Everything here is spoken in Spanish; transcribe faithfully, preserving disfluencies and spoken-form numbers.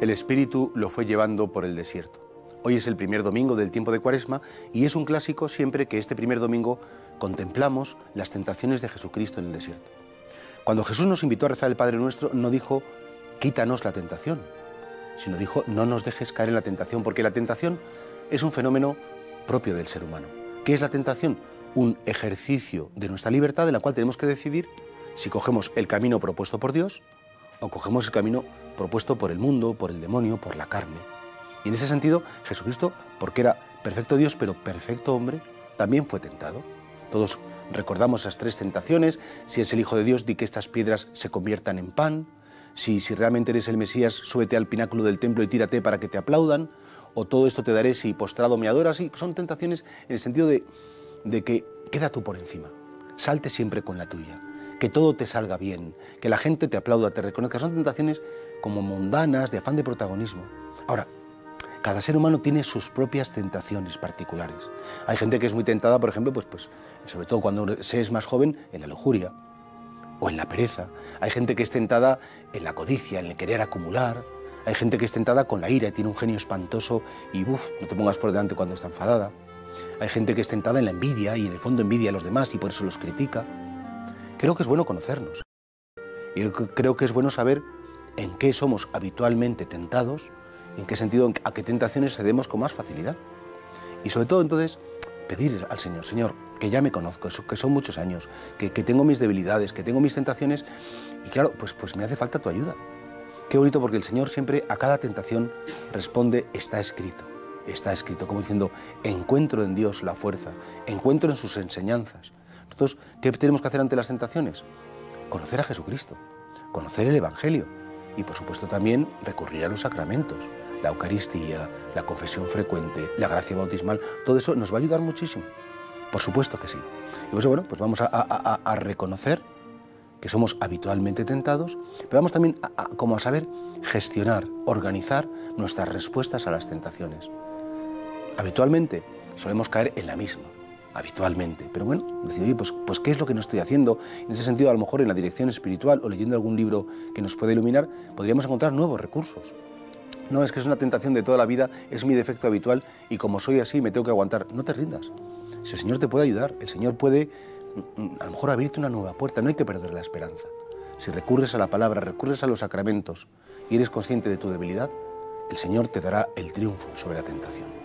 El Espíritu lo fue llevando por el desierto. Hoy es el primer domingo del tiempo de Cuaresma y es un clásico siempre que este primer domingo contemplamos las tentaciones de Jesucristo en el desierto. Cuando Jesús nos invitó a rezar el Padre Nuestro, no dijo, quítanos la tentación, sino dijo, no nos dejes caer en la tentación, porque la tentación es un fenómeno propio del ser humano. ¿Qué es la tentación? Un ejercicio de nuestra libertad en la cual tenemos que decidir si cogemos el camino propuesto por Dios o cogemos el camino propuesto por el mundo, por el demonio, por la carne. Y en ese sentido, Jesucristo, porque era perfecto Dios, pero perfecto hombre, también fue tentado. Todos recordamos esas tres tentaciones: si es el Hijo de Dios, di que estas piedras se conviertan en pan; si, si realmente eres el Mesías, súbete al pináculo del templo y tírate para que te aplaudan; o todo esto te daré si postrado me adoras. Y son tentaciones en el sentido de, de que queda tú por encima, salte siempre con la tuya, que todo te salga bien, que la gente te aplauda, te reconozca. Son tentaciones como mundanas, de afán de protagonismo. Ahora, cada ser humano tiene sus propias tentaciones particulares. Hay gente que es muy tentada, por ejemplo, pues, pues, sobre todo cuando se es más joven, en la lujuria o en la pereza. Hay gente que es tentada en la codicia, en el querer acumular. Hay gente que es tentada con la ira y tiene un genio espantoso y uf, no te pongas por delante cuando está enfadada. Hay gente que es tentada en la envidia y en el fondo envidia a los demás y por eso los critica. Creo que es bueno conocernos. Y creo que es bueno saber en qué somos habitualmente tentados, en qué sentido, a qué tentaciones cedemos con más facilidad. Y sobre todo, entonces, pedir al Señor, Señor, que ya me conozco, que son muchos años, que, que tengo mis debilidades, que tengo mis tentaciones, y claro, pues, pues me hace falta tu ayuda. Qué bonito, porque el Señor siempre a cada tentación responde, está escrito, está escrito, como diciendo, encuentro en Dios la fuerza, encuentro en sus enseñanzas. Nosotros, ¿qué tenemos que hacer ante las tentaciones? Conocer a Jesucristo, conocer el Evangelio y, por supuesto, también recurrir a los sacramentos, la Eucaristía, la confesión frecuente, la gracia bautismal. Todo eso nos va a ayudar muchísimo. Por supuesto que sí. Y pues bueno, pues vamos a, a, a reconocer que somos habitualmente tentados, pero vamos también a, a, como a saber gestionar, organizar nuestras respuestas a las tentaciones. Habitualmente solemos caer en la misma, habitualmente, pero bueno, decir, oye, pues, pues ¿qué es lo que no estoy haciendo? En ese sentido, a lo mejor en la dirección espiritual o leyendo algún libro que nos pueda iluminar, podríamos encontrar nuevos recursos. No, es que es una tentación de toda la vida, es mi defecto habitual y como soy así me tengo que aguantar. No te rindas. Si el Señor te puede ayudar, el Señor puede a lo mejor abrirte una nueva puerta, no hay que perder la esperanza. Si recurres a la palabra, recurres a los sacramentos y eres consciente de tu debilidad, el Señor te dará el triunfo sobre la tentación.